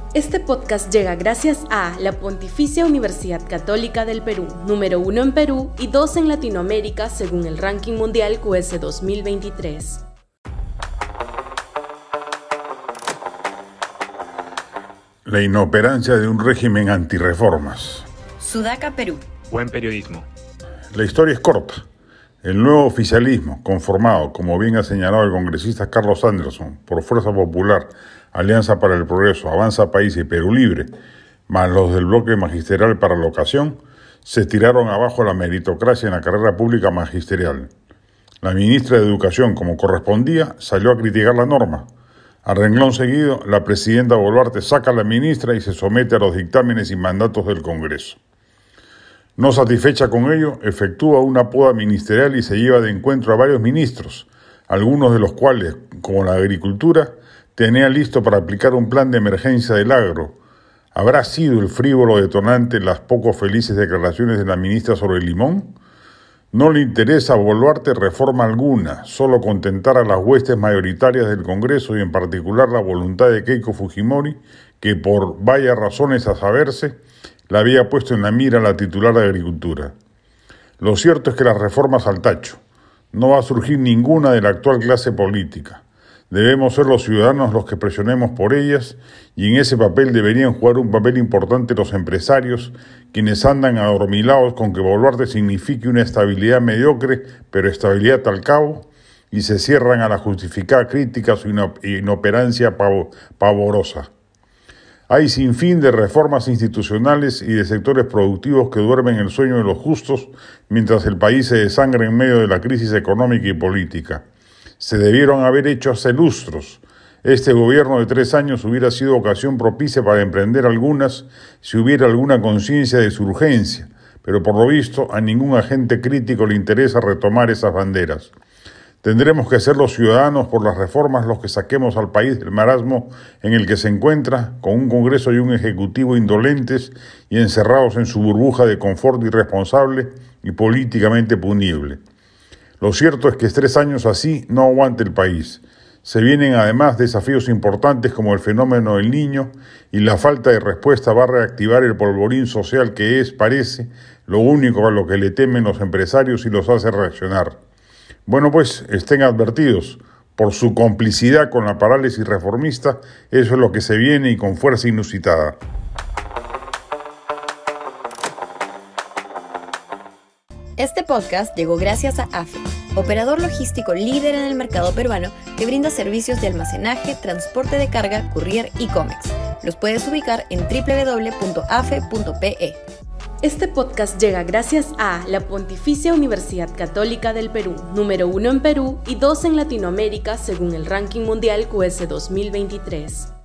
Este podcast llega gracias a la Pontificia Universidad Católica del Perú, número 1 en Perú y 2 en Latinoamérica según el ranking mundial QS 2023. La inoperancia de un régimen antirreformas. Sudaca, Perú. Buen periodismo. La historia es corta. El nuevo oficialismo, conformado, como bien ha señalado el congresista Carlos Anderson, por Fuerza Popular, Alianza para el Progreso, Avanza País y Perú Libre, más los del bloque magisterial para la ocasión, se tiraron abajo la meritocracia en la carrera pública magisterial. La ministra de Educación, como correspondía, salió a criticar la norma. A renglón seguido, la presidenta Boluarte saca a la ministra y se somete a los dictámenes y mandatos del Congreso. No satisfecha con ello, efectúa una poda ministerial y se lleva de encuentro a varios ministros, algunos de los cuales, como la agricultura, tenía listo para aplicar un plan de emergencia del agro. ¿Habrá sido el frívolo detonante las poco felices declaraciones de la ministra sobre el limón? No le interesa a Boluarte reforma alguna, solo contentar a las huestes mayoritarias del Congreso y en particular la voluntad de Keiko Fujimori, que por varias razones a saberse, la había puesto en la mira la titular de Agricultura. Lo cierto es que las reformas al tacho. No va a surgir ninguna de la actual clase política. Debemos ser los ciudadanos los que presionemos por ellas y en ese papel deberían jugar un papel importante los empresarios, quienes andan adormilados con que Boluarte signifique una estabilidad mediocre, pero estabilidad al cabo, y se cierran a la justificada crítica a su inoperancia pavorosa. Hay sinfín de reformas institucionales y de sectores productivos que duermen el sueño de los justos mientras el país se desangra en medio de la crisis económica y política. Se debieron haber hecho hace lustros. Este gobierno de 3 años hubiera sido ocasión propicia para emprender algunas si hubiera alguna conciencia de su urgencia, pero por lo visto a ningún agente crítico le interesa retomar esas banderas. Tendremos que ser los ciudadanos por las reformas los que saquemos al país del marasmo en el que se encuentra, con un Congreso y un Ejecutivo indolentes y encerrados en su burbuja de confort irresponsable y políticamente punible. Lo cierto es que 3 años así no aguanta el país. Se vienen además desafíos importantes como el fenómeno del Niño y la falta de respuesta va a reactivar el polvorín social que parece, lo único a lo que le temen los empresarios y los hace reaccionar. Bueno, pues estén advertidos, por su complicidad con la parálisis reformista, eso es lo que se viene y con fuerza inusitada. Este podcast llegó gracias a AFE, operador logístico líder en el mercado peruano que brinda servicios de almacenaje, transporte de carga, courier y cómics. Los puedes ubicar en www.afe.pe. Este podcast llega gracias a la Pontificia Universidad Católica del Perú, número 1 en Perú y 2 en Latinoamérica según el ranking mundial QS 2023.